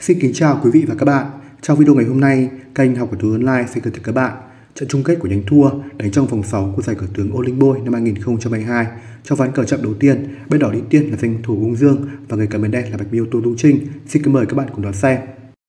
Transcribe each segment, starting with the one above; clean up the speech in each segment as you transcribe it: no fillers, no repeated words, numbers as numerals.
Xin kính chào quý vị và các bạn. Trong video ngày hôm nay, kênh Học Cờ tướng Online sẽ gửi tới các bạn trận chung kết của nhánh thua đánh trong vòng 6 của giải cờ tướng Olymp Boy năm 2022. Trong ván cờ chậm đầu tiên, bên đỏ đi tiên là danh thủ Ung Dương và người cầm bên đen là Bạch Miêu Tô Tú Trinh. Xin kính mời các bạn cùng đón xem.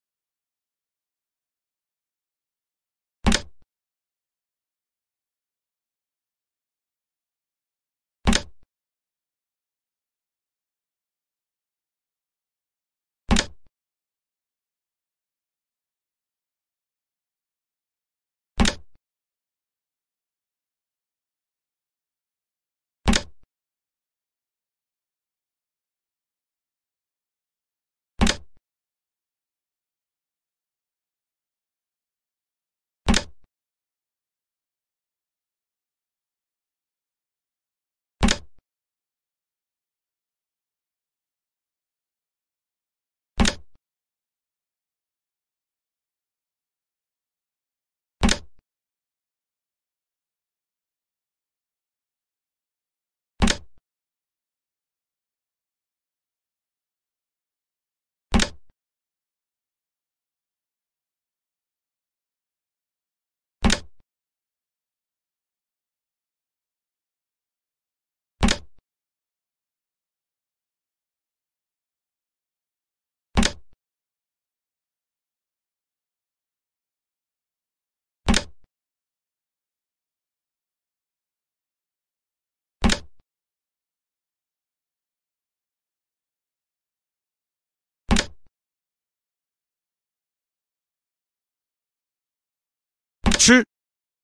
吃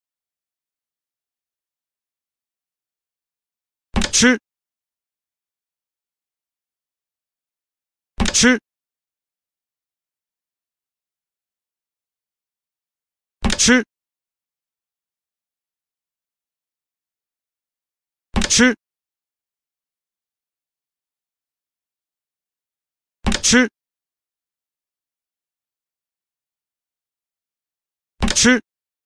吃吃吃吃吃吃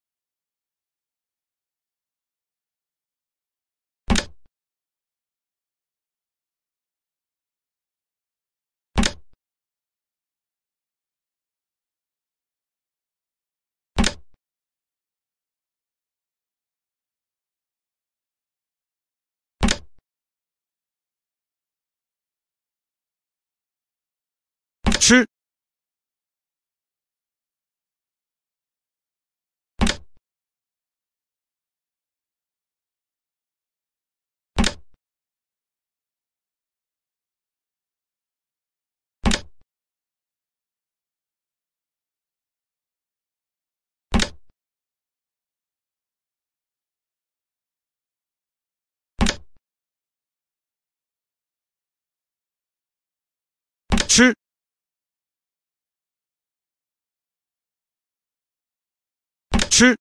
吃吃吃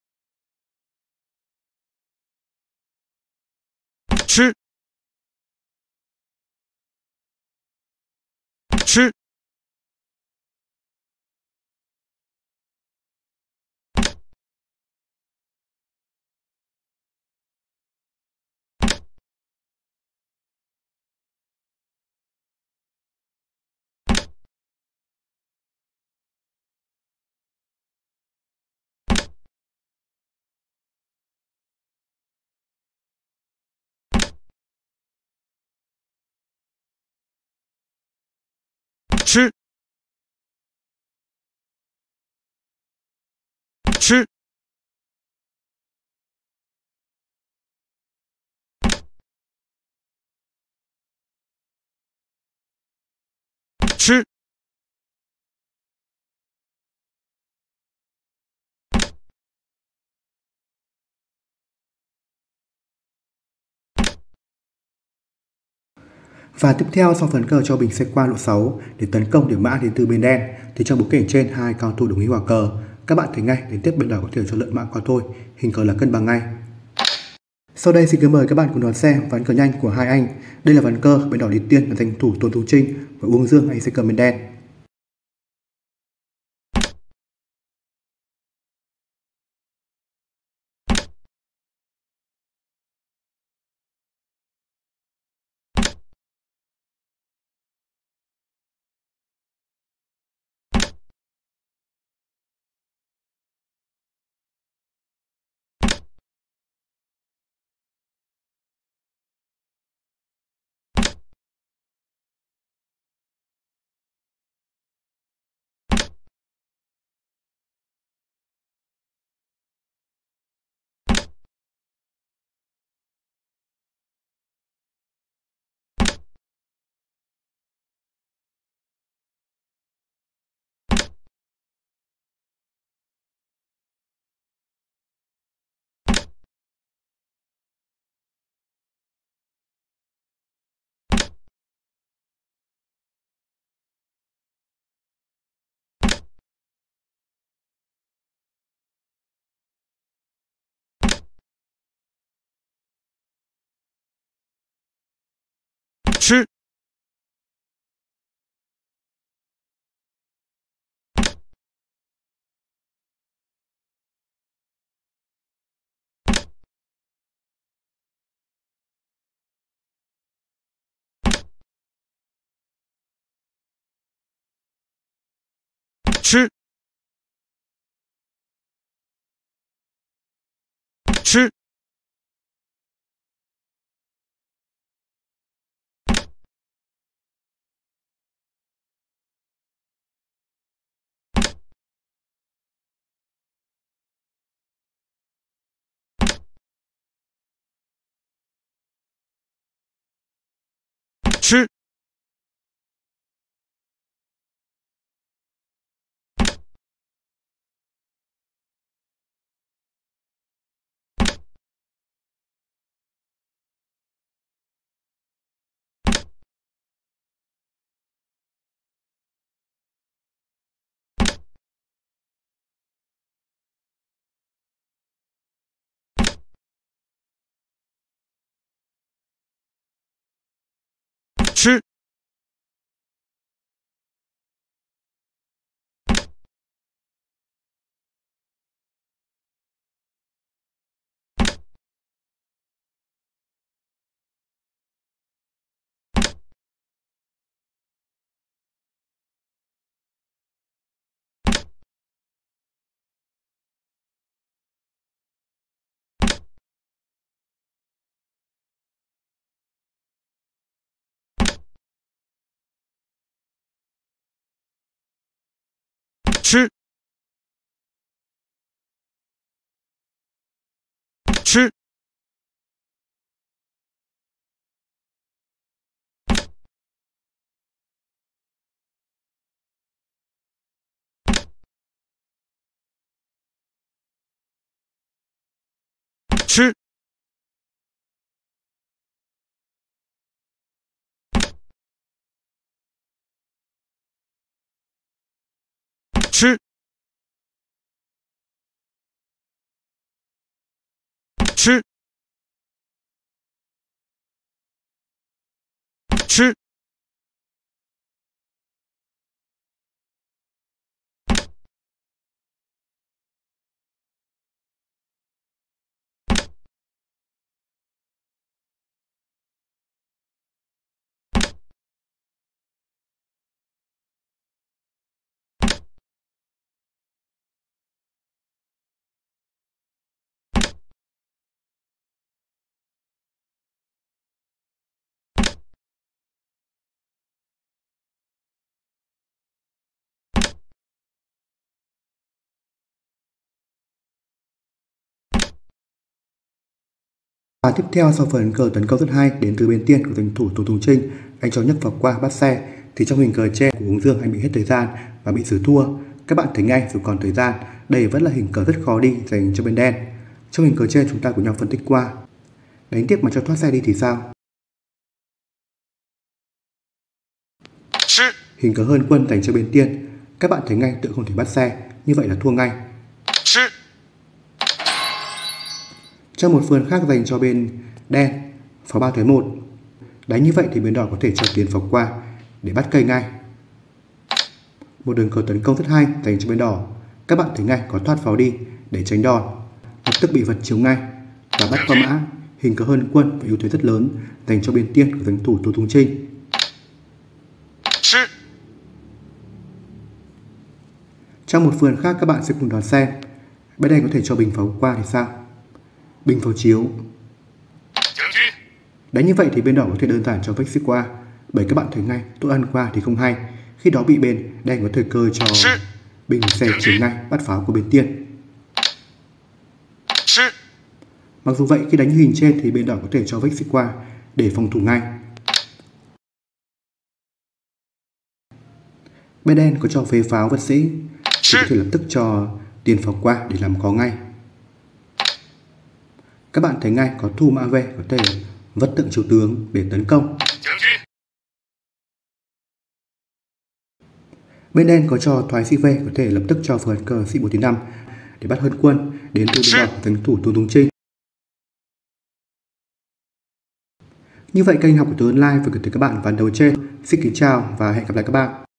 吃吃吃吃吃 Và tiếp theo, sau phần cờ cho bình xe qua lộ 6 để tấn công điểm mã đến từ bên đen, thì trong bối cảnh trên hai cao thủ đồng ý hòa cờ, các bạn thấy ngay đến tiếp bên đỏ có thể cho lợn mã qua thôi, hình cờ là cân bằng ngay. Sau đây xin kính mời các bạn cùng đón xem ván cờ nhanh của hai anh. Đây là ván cờ bên đỏ đi tiên là danh thủ Tôn Tú Trinh và Uông Dương anh sẽ cầm bên đen. 吃，吃，吃，吃，吃，吃，吃， Và tiếp theo sau phần cờ tấn công rất hay đến từ bên tiên của tuyển thủ Tùng Tùng Trinh, anh cho nhấc vào qua bắt xe thì trong hình cờ trên của Hùng Dương anh bị hết thời gian và bị xử thua. Các bạn thấy ngay dù còn thời gian, đây vẫn là hình cờ rất khó đi dành cho bên đen. Trong hình cờ trên chúng ta cùng nhau phân tích qua. Đánh tiếp mà cho thoát xe đi thì sao? Hình cờ hơn quân dành cho bên tiên. Các bạn thấy ngay tượng không thể bắt xe, như vậy là thua ngay. Trong một vườn khác dành cho bên đen, pháo 3 tới 1. Đánh như vậy thì bên đỏ có thể cho tiền pháo qua để bắt cây ngay. Một đường cờ tấn công rất hay dành cho bên đỏ. Các bạn thấy ngay có thoát pháo đi để tránh đòn, lập tức bị vật chiếu ngay và bắt qua mã. Hình cờ hơn quân và ưu thế rất lớn dành cho bên tiên của tuyển thủ Tùng Tùng Trinh. Trong một vườn khác các bạn sẽ cùng đón xem. Bên đây có thể cho bình pháo qua thì sao? Bình pháo chiếu. Đánh như vậy thì bên đỏ có thể đơn giản cho vách xích qua, bởi các bạn thấy ngay tốt ăn qua thì không hay. Khi đó bị bên đen có thời cơ cho bình xe chiếu ngay bắt pháo của bên tiên. Mặc dù vậy khi đánh như hình trên thì bên đỏ có thể cho vách xích qua để phòng thủ ngay. Bên đen có cho phế pháo vật sĩ thì có thể lập tức cho tiền pháo qua để làm khó ngay. Các bạn thấy ngay có thu mã về có thể vất tượng chiếu tướng để tấn công. Bên đen có cho thoái sĩ về có thể lập tức cho vườn cờ sĩ 4 5 để bắt hơn quân đến từ bên đỏ tuyển thủ Tùng Tùng Trinh. Như vậy kênh học của Tứ Online vừa gửi tới các bạn ván đấu trên. Xin kính chào và hẹn gặp lại các bạn.